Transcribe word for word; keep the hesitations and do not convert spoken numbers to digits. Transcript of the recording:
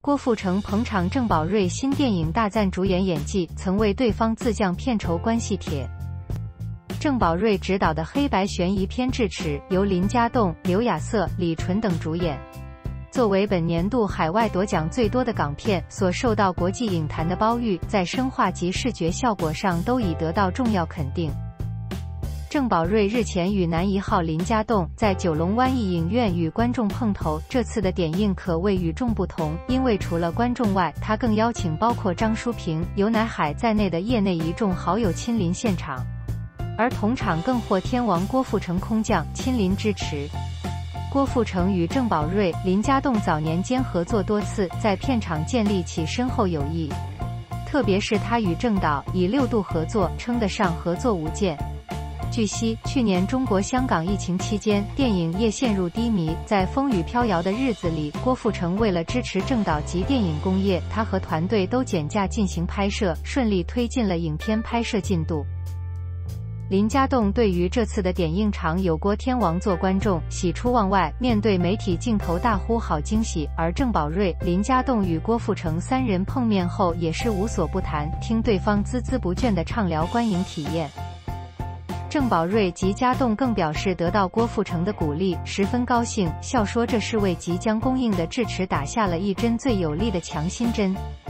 郭富城捧场郑宝瑞新电影大赞主演演技，曾为对方自降片酬关系帖。郑宝瑞执导的黑白悬疑片《智齿》由林家栋、刘亚瑟、李纯等主演。作为本年度海外夺奖最多的港片，所受到国际影坛的褒誉，在声画及视觉效果上都已得到重要肯定。郑宝瑞日前与男一号林家栋在九龙湾艺影院与观众碰头，这次的点映可谓与众不同，因为除了观众外，他更邀请包括张淑平、游乃海在内的业内一众好友亲临现场，而同场更获天王郭富城空降亲临支持。郭富城与郑宝瑞、林家栋早年间合作多次，在片场建立起深厚友谊，特别是他与郑导以六度合作，称得上合作无间。据悉，去年中国香港疫情期间，电影业陷入低迷，在风雨飘摇的日子里，郭富城为了支持郑导及电影工业，他和团队都减价进行拍摄，顺利推进了影片拍摄进度。林家栋对于这次的点映场有郭天王做观众，喜出望外，面对媒体镜头大呼好惊喜。而郑宝瑞、林家栋与郭富城三人碰面后也是无所不谈，听对方孜孜不倦地畅聊观影体验。郑宝瑞及家栋更表示得到郭富城的鼓励，十分高兴，笑说这是为即将公映的《智齿》打下了一针最有力的强心针。